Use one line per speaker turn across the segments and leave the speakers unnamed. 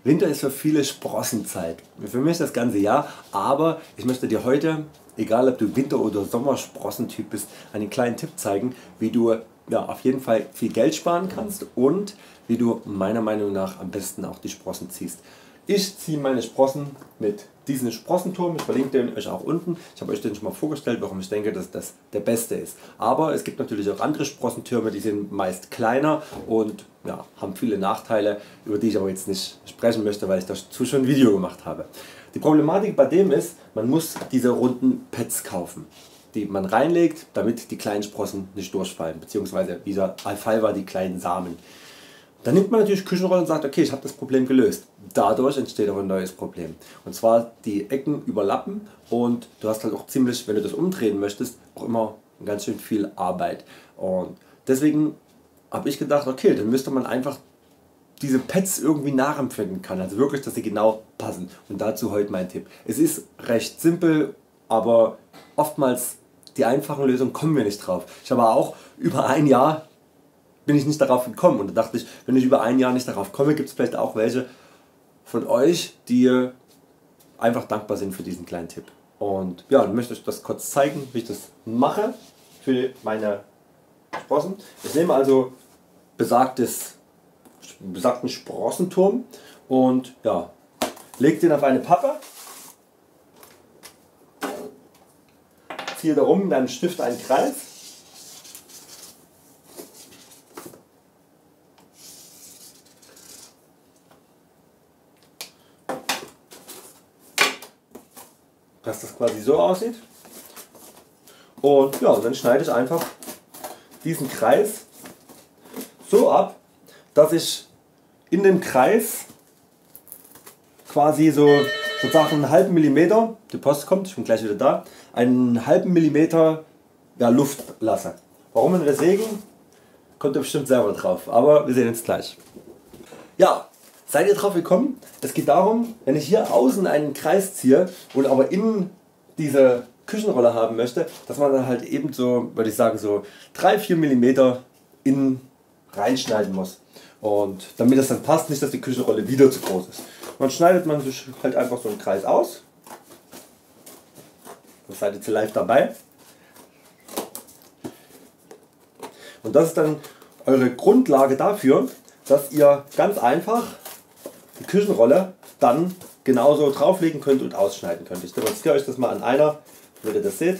Winter ist für viele Sprossenzeit. Für mich das ganze Jahr, aber ich möchte dir heute, egal ob du Winter- oder Sommersprossentyp bist, einen kleinen Tipp zeigen, wie du auf jeden Fall viel Geld sparen kannst und wie du meiner Meinung nach am besten auch die Sprossen ziehst. Ich ziehe meine Sprossen mit diesem Sprossenturm, ich verlinke den euch auch unten. Ich habe euch den schon mal vorgestellt, warum ich denke, dass das der beste ist. Aber es gibt natürlich auch andere Sprossentürme, die sind meist kleiner und haben viele Nachteile, über die ich aber jetzt nicht sprechen möchte, weil ich dazu schon ein Video gemacht habe. Die Problematik bei dem ist, man muss diese runden Pads kaufen, die man reinlegt, damit die kleinen Sprossen nicht durchfallen, beziehungsweise wie der Fall war, die kleinen Samen. Dann nimmt man natürlich Küchenrolle und sagt, okay, ich habe das Problem gelöst. Dadurch entsteht aber ein neues Problem. Und zwar die Ecken überlappen und du hast halt auch ziemlich, wenn du das umdrehen möchtest, auch immer ganz schön viel Arbeit. Und deswegen habe ich gedacht, okay, dann müsste man einfach diese Pads irgendwie nachempfinden kann. Also wirklich, dass sie genau passen. Und dazu heute mein Tipp. Es ist recht simpel, aber oftmals die einfachen Lösungen kommen wir nicht drauf. Ich habe auch über ein Jahr bin ich nicht darauf gekommen und da dachte ich, wenn ich über ein Jahr nicht darauf komme, gibt es vielleicht auch welche von euch, die einfach dankbar sind für diesen kleinen Tipp. Und ja, dann möchte ich das kurz zeigen, wie ich das mache für meine Sprossen. Ich nehme also besagten Sprossenturm und lege den auf eine Pappe, ziehe darum mit einem Stift einen Kreis. Dass das quasi so aussieht, und dann schneide ich einfach diesen Kreis so ab, dass ich in dem Kreis quasi sozusagen einen halben Millimeter, die Post kommt, ich bin gleich wieder da, einen halben Millimeter Luft lasse. Warum in der Sägen, kommt ihr bestimmt selber drauf, aber wir sehen uns gleich. Ja, seid ihr drauf gekommen? Es geht darum, wenn ich hier außen einen Kreis ziehe und aber innen diese Küchenrolle haben möchte, dass man dann halt eben so, würde ich sagen, so 3-4 mm innen reinschneiden muss. Und damit das dann passt, nicht dass die Küchenrolle wieder zu groß ist. Und dann schneidet man sich halt einfach so einen Kreis aus. Das seid ihr zu live dabei. Und das ist dann eure Grundlage dafür, dass ihr ganz einfach die Küchenrolle dann genauso drauflegen könnt und ausschneiden könnt. Ich demonstriere euch das mal an einer, damit ihr das seht.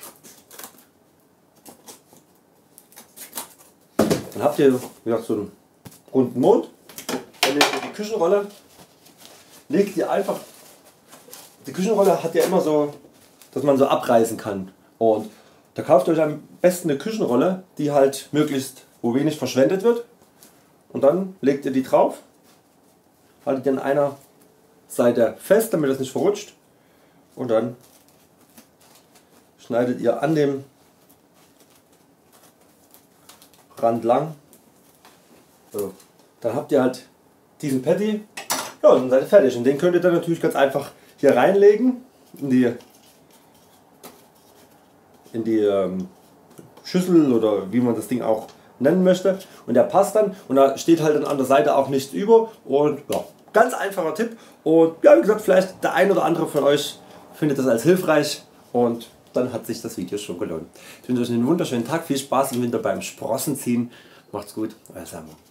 Dann habt ihr wie gesagt, so einen runden Mond. Dann nehmt ihr die Küchenrolle, legt ihr einfach, die Küchenrolle hat ja immer so, dass man so abreißen kann. Und da kauft ihr euch am besten eine Küchenrolle, die halt möglichst, wo wenig verschwendet wird. Und dann legt ihr die drauf. Haltet ihr an einer Seite fest, damit das nicht verrutscht, und dann schneidet ihr an dem Rand lang. So. Dann habt ihr halt diesen Patty, und dann seid ihr fertig. Und den könnt ihr dann natürlich ganz einfach hier reinlegen in die Schüssel oder wie man das Ding auch nennen möchte, und der passt dann und da steht halt dann an der Seite auch nichts über, und ganz einfacher Tipp, und wie gesagt, vielleicht der ein oder andere von euch findet das als hilfreich und dann hat sich das Video schon gelohnt. Ich wünsche euch einen wunderschönen Tag, viel Spaß im Winter beim Sprossenziehen, macht's gut, euer Samu.